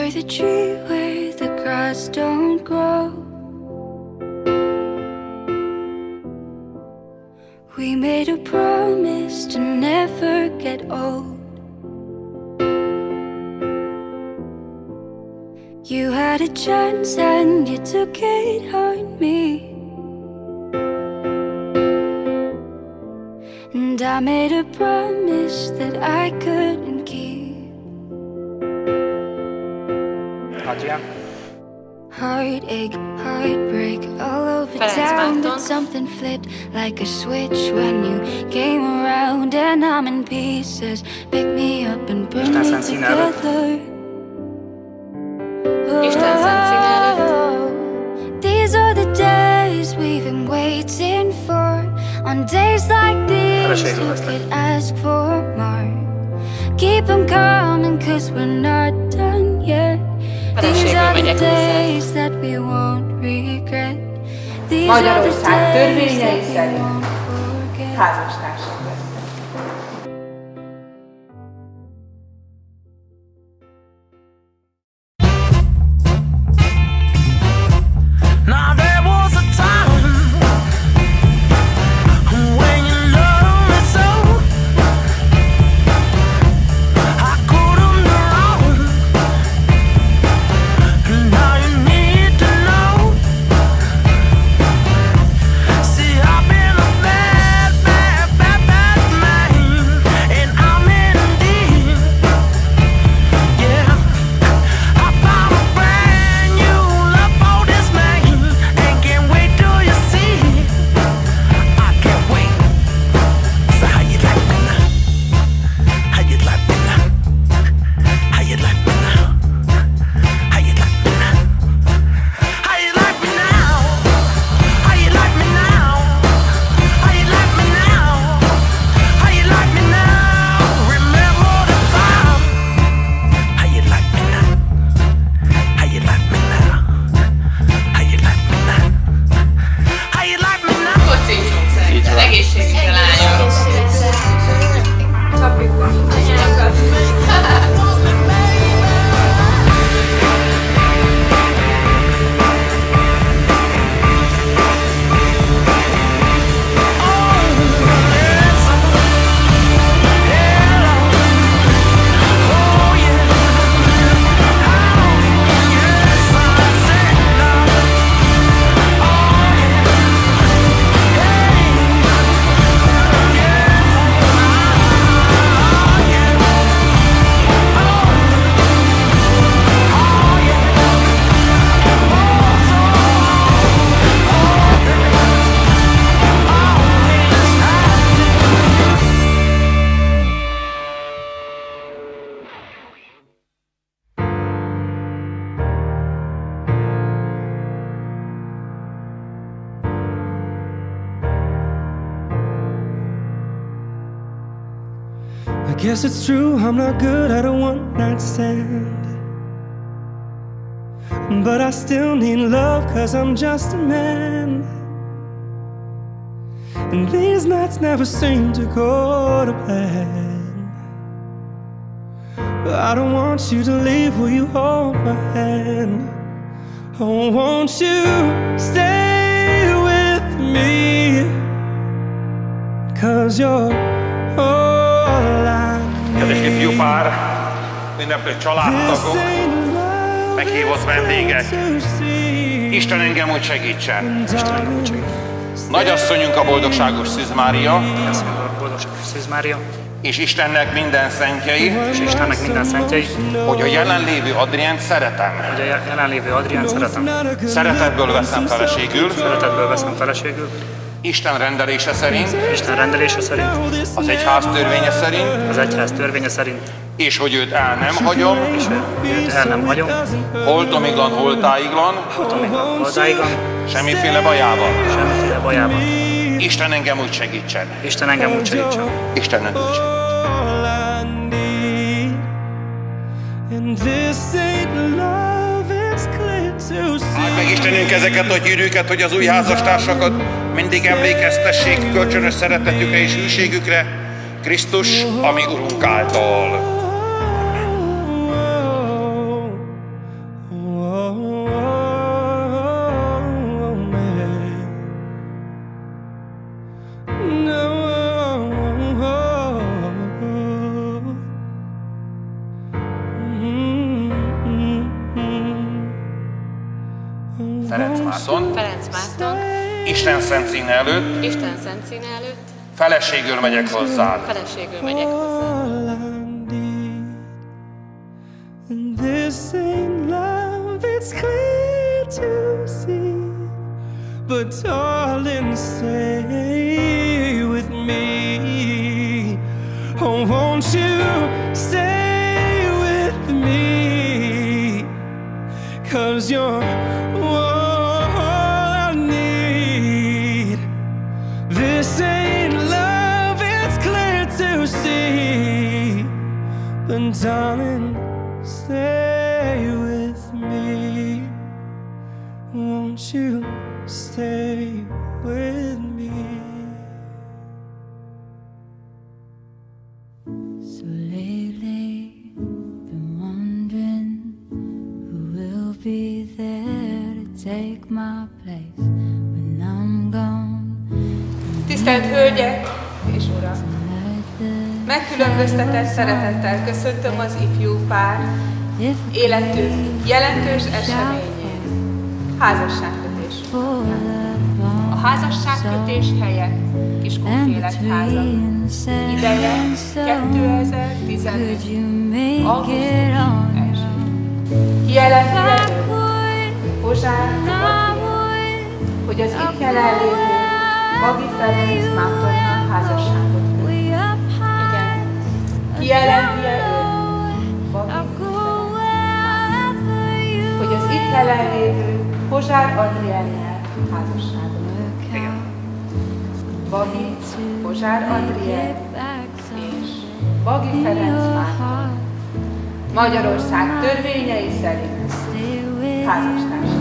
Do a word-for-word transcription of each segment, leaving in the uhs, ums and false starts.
under the tree where the grass don't grow. We made a promise to never get old. You had a chance and you took it on me. And I made a promise that I couldn't keep. Adrián. Heartache, heartbreak, all over town. But something flipped like a switch when you came around. And I'm in pieces. Pick me up and bring me together. Isten szent színe előtt. These are the days we've been waiting for. On days like these you could ask for more. Keep them coming cause we're not done yet. These are the days that we won't regret. These are the days that we won't forget. Házastársak lesznek. I guess it's true, I'm not good at a one-night stand. But I still need love, cause I'm just a man. And these nights never seem to go to plan. But I don't want you to leave, will you hold my hand? Oh, won't you stay with me? Cause you're all I need. Kedves ifjú pár, ünneplő családtagok, meghívott vendégek, Isten engem úgy segítsen. Isten engem úgy segítsen. Nagyasszonyunk a boldogságos Szűz Mária, a boldogságos Szűz Mária, és Istennek minden szentjei, és Istennek minden szentjei, hogy a jelenlévő Adriánt szeretem. Hogy a jelenlévő Adriánt szeretem. Szeretetből veszem feleségül. Szeretetből veszem feleségül. Isten rendelése szerint. Isten rendelése szerint. Az egyház törvénye szerint. Az egyház törvénye szerint. És hogy őt el nem hagyom. És őt el nem hagyom. Holtomiglan, holtáiglan. Holtomiglan, holtáiglan. Semmiféle bajával. Semmiféle bajával. Isten engem úgy segítsen. Isten engem úgy segítsen. Isten engem úgy segítsen. Áld meg Istenünk ezeket a gyűrűket, hogy az új házastársakat mindig emlékeztessék kölcsönös szeretetükre és hűségükre, Krisztus, ami Urunk által. imádtunk. Isten szent színe előtt, Isten szent színe előtt, feleségül megyek hozzád. feleségül megyek hozzá. All I need. And this ain't love, it's clear to see. But darling, stay with me. Oh, won't you stay with me? 'Cause you're all I need. This ain't love, it's clear to see. But darling, stay with me. Won't you stay with me? So lately, been wondering who will be there to take my place when I'm gone. Tisztelt Hölgyek és Urak! Megkülönböztetett szeretettel köszöntöm az ifjú pár életük jelentős eseményét, házasságkötés. A házasságkötés helye Kiskunfélekháza. Ideje kétezer-tizenöt. augusztus elsején. Kijelenti Pozsár Gabriel, hogy az itt jelenlévő Bagi Ferenc Mártonnal házasságot köt. Igen. Kijelenti ő, Bagi Ferenc, hogy az itt jelenlévő Pozsár Adriennel házasságot köt. Igen. Bagi, Pozsár Adrien és Bagi Ferenc Márton Magyarország törvényei szerint házastársak.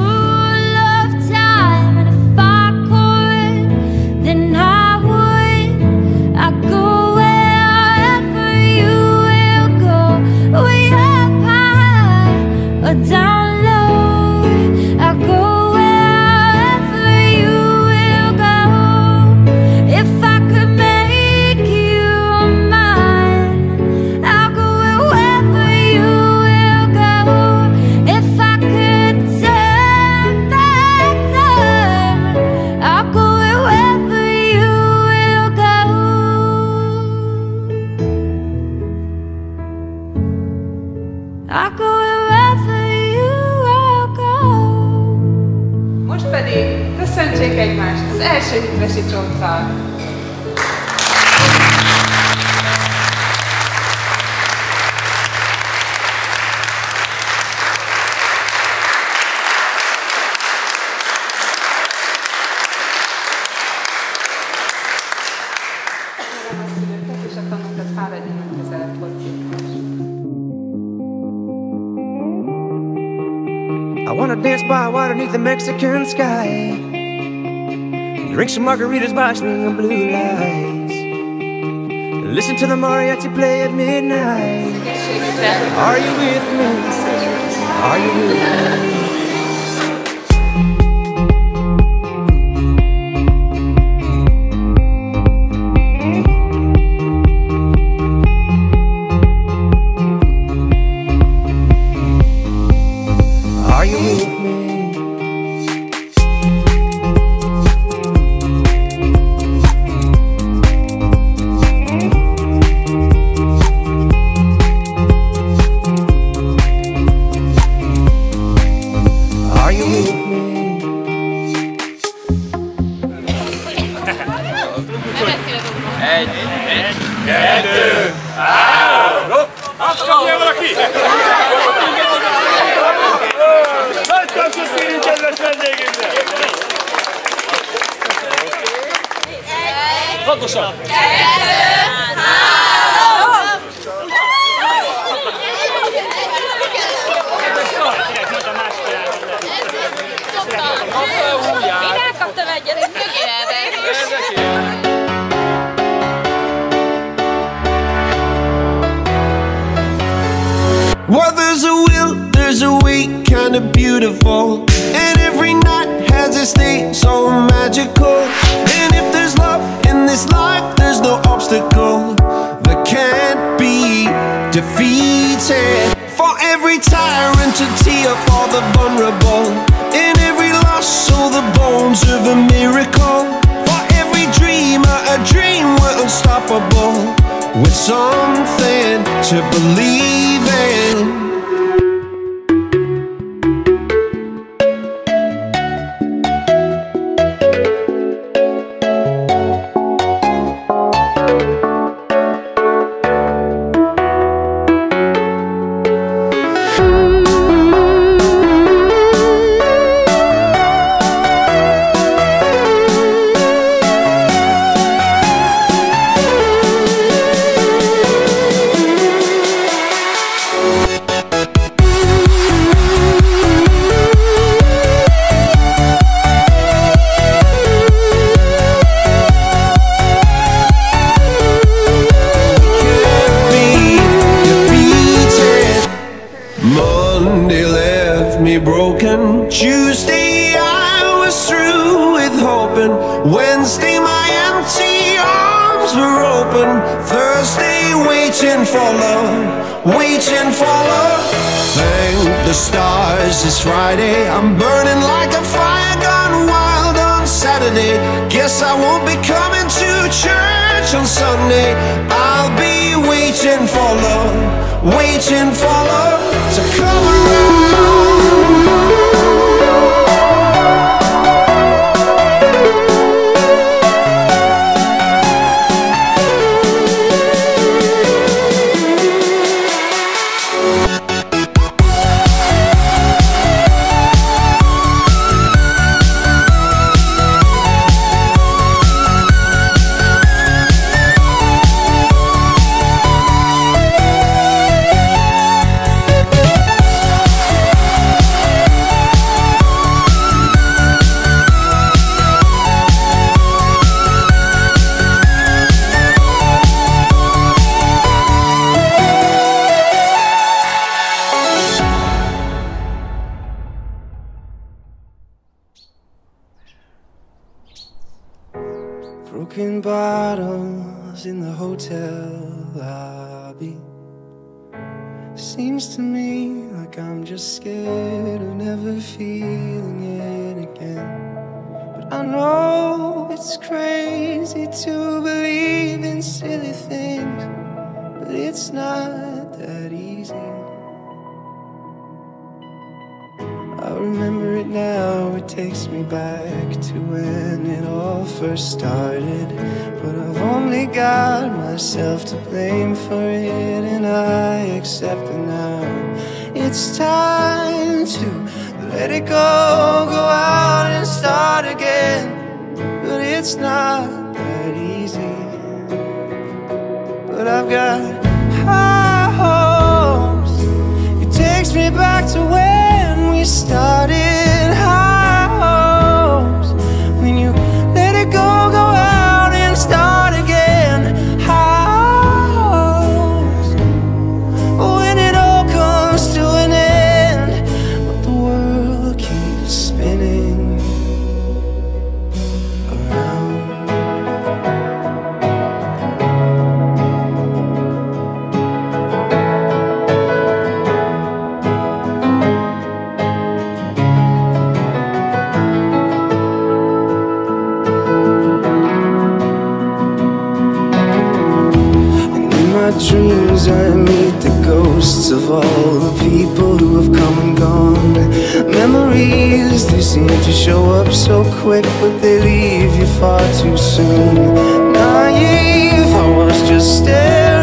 Most pedig köszöntsék egymást az első hitvesi csonttal. Kérem a szülőket és a tanúkat fáradjanak közelebb hozzá. I wanna dance by water beneath the Mexican sky. Drink some margaritas by a string of blue lights. Listen to the mariachi play at midnight. Are you with me? Are you with me? Egy, egy, kettő, három! Azt kapja valaki! Nagy tapsot kérünk kedves vendégünknek! Hangosan! Kettő, három! Én elkaptam egyet, és tökéletes! Well, there's a will, there's a way, kinda beautiful. And every night has a state so magical. And if there's love in this life, there's no obstacle that can't be defeated. For every tyrant to tear for the vulnerable. In every lost soul, the born dreams of a miracle. For every dreamer, a dream were unstoppable, with something to believe in. Monday left me broken. Tuesday I was through with hoping. Wednesday my empty arms were open. Thursday waiting for love, waiting for love. Thank the stars it's Friday. I'm burning like a fire gone wild on Saturday. Guess I won't be coming to church on Sunday. I'll be waiting for love, waiting for love to come around. Broken bottles in the hotel lobby. Seems to me like I'm just scared of never feeling it again. But I know it's crazy to believe in silly things, but it's not that easy. I remember it now, it takes me back to when it all first started. But I've only got myself to blame for it, and I accept it now. It's time to let it go, go out and start again. But it's not that easy. But I've got high hopes. It takes me back to when we started. High hopes. When you let it go, go out and start again. High hopes. When it all comes to an end, but the world keeps spinning around. My dreams, I meet the ghosts of all the people who have come and gone. Memories, they seem to show up so quick, but they leave you far too soon. Naive, I was just staring